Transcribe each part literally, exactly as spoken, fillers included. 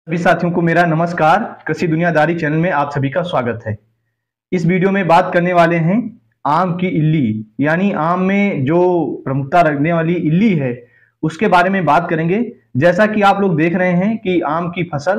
सभी साथियों को मेरा नमस्कार। कृषि दुनियादारी चैनल में आप सभी का स्वागत है। इस वीडियो में बात करने वाले हैं आम की इल्ली, यानी आम में जो प्रमुखता रखने वाली इल्ली है उसके बारे में बात करेंगे। जैसा कि आप लोग देख रहे हैं कि आम की फसल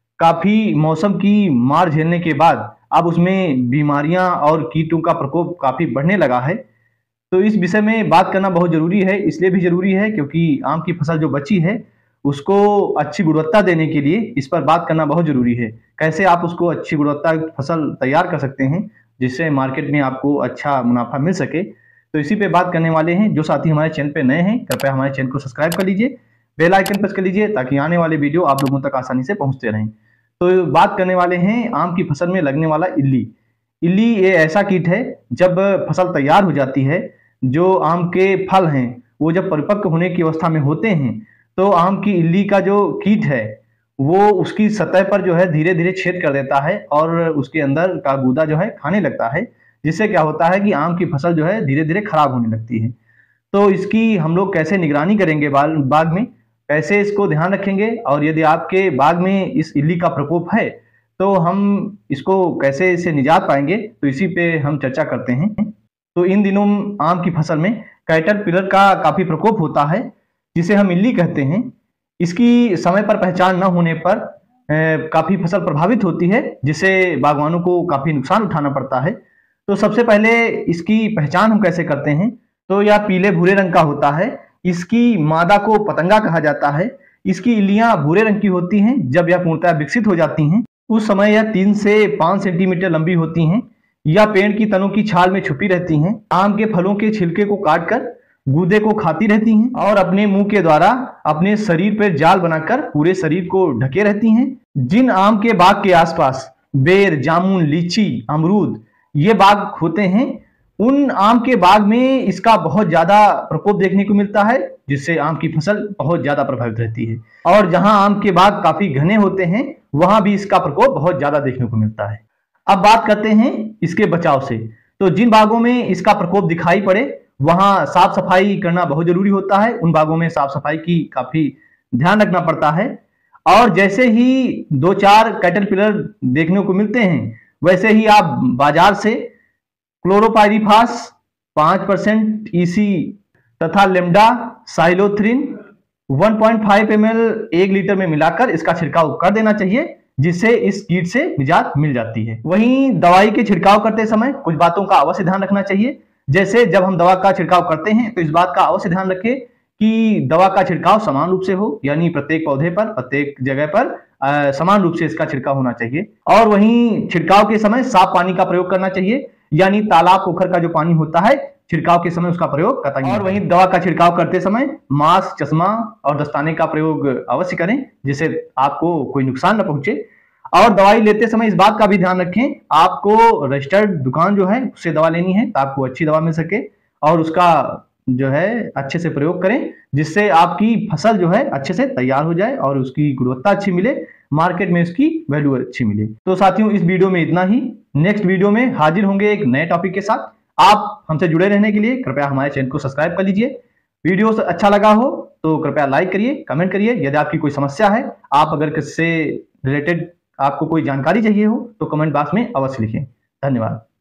काफी मौसम की मार झेलने के बाद अब उसमें बीमारियां और कीटों का प्रकोप काफी बढ़ने लगा है। तो इस विषय में बात करना बहुत जरूरी है। इसलिए भी जरूरी है क्योंकि आम की फसल जो बची है उसको अच्छी गुणवत्ता देने के लिए इस पर बात करना बहुत जरूरी है। कैसे आप उसको अच्छी गुणवत्ता फसल तैयार कर सकते हैं जिससे मार्केट में आपको अच्छा मुनाफा मिल सके, तो इसी पे बात करने वाले हैं। जो साथी हमारे चैनल पे नए हैं कृपया हमारे चैनल को सब्सक्राइब कर लीजिए, बेल आइकन प्रेस कर लीजिए ताकि आने वाले वीडियो आप लोगों तक आसानी से पहुंचते रहें। तो बात करने वाले हैं आम की फसल में लगने वाला इल्ली। इल्ली ये ऐसा कीट है, जब फसल तैयार हो जाती है, जो आम के फल हैं वो जब परिपक्व होने की अवस्था में होते हैं तो आम की इल्ली का जो कीट है वो उसकी सतह पर जो है धीरे धीरे छेद कर देता है और उसके अंदर का गूदा जो है खाने लगता है, जिससे क्या होता है कि आम की फसल जो है धीरे धीरे खराब होने लगती है। तो इसकी हम लोग कैसे निगरानी करेंगे बाग में, कैसे इसको ध्यान रखेंगे, और यदि आपके बाग में इस इल्ली का प्रकोप है तो हम इसको कैसे इससे निजात पाएंगे, तो इसी पे हम चर्चा करते हैं। तो इन दिनों आम की फसल में कैटरपिलर का काफी प्रकोप होता है जिसे हम इल्ली कहते हैं। इसकी समय पर पहचान न होने पर ए, काफी फसल प्रभावित होती है, जिससे बागवानों को काफी नुकसान उठाना पड़ता है। तो सबसे पहले इसकी पहचान हम कैसे करते हैं, तो यह पीले भूरे रंग का होता है। इसकी मादा को पतंगा कहा जाता है। इसकी इल्लियां भूरे रंग की होती हैं। जब यह पूर्णतः विकसित हो जाती हैं उस समय यह तीन से पांच सेंटीमीटर लंबी होती हैं। यह पेड़ की तनों की छाल में छुपी रहती हैं। आम के फलों के छिलके को काटकर गूदे को खाती रहती हैं और अपने मुंह के द्वारा अपने शरीर पर जाल बनाकर पूरे शरीर को ढके रहती हैं। जिन आम के बाग के आसपास बेर, जामुन, लीची, अमरूद ये बाग होते हैं, उन आम के बाग में इसका बहुत ज्यादा प्रकोप देखने को मिलता है, जिससे आम की फसल बहुत ज्यादा प्रभावित रहती है। और जहां आम के बाग काफी घने होते हैं वहां भी इसका प्रकोप बहुत ज्यादा देखने को मिलता है। अब बात करते हैं इसके बचाव से। तो जिन बागों में इसका प्रकोप दिखाई पड़े वहां साफ सफाई करना बहुत जरूरी होता है। उन बागों में साफ सफाई की काफी ध्यान रखना पड़ता है। और जैसे ही दो चार कैटरपिलर देखने को मिलते हैं वैसे ही आप बाजार से क्लोरोपाइरीफास पांच परसेंट ईसी तथा lambda cyhalothrin one point five M L एक लीटर में मिलाकर इसका छिड़काव कर देना चाहिए, जिससे इस कीट से निजात मिल जाती है। वहीं दवाई के छिड़काव करते समय कुछ बातों का अवश्य ध्यान रखना चाहिए। जैसे जब हम दवा का छिड़काव करते हैं तो इस बात का अवश्य ध्यान रखें कि दवा का छिड़काव समान रूप से हो, यानी प्रत्येक पौधे पर, प्रत्येक जगह पर आ, समान रूप से इसका छिड़काव होना चाहिए। और वहीं छिड़काव के समय साफ पानी का प्रयोग करना चाहिए, यानी तालाब पोखर का जो पानी होता है छिड़काव के समय उसका प्रयोग कतई नहीं। और वहीं दवा का छिड़काव करते समय मास्क, चश्मा और दस्ताने का प्रयोग अवश्य करें, जिससे आपको कोई नुकसान न पहुंचे। और दवाई लेते समय इस बात का भी ध्यान रखें, आपको रजिस्टर्ड दुकान जो है उससे दवा लेनी है तो आपको अच्छी दवा मिल सके, और उसका जो है अच्छे से प्रयोग करें, जिससे आपकी फसल जो है अच्छे से तैयार हो जाए और उसकी गुणवत्ता अच्छी मिले, मार्केट में उसकी वैल्यू अच्छी मिले। तो साथियों इस वीडियो में इतना ही। नेक्स्ट वीडियो में हाजिर होंगे एक नए टॉपिक के साथ। आप हमसे जुड़े रहने के लिए कृपया हमारे चैनल को सब्सक्राइब कर लीजिए। वीडियो अच्छा लगा हो तो कृपया लाइक करिए, कमेंट करिए। यदि आपकी कोई समस्या है, आप अगर किससे रिलेटेड आपको कोई जानकारी चाहिए हो तो कमेंट बॉक्स में अवश्य लिखें। धन्यवाद।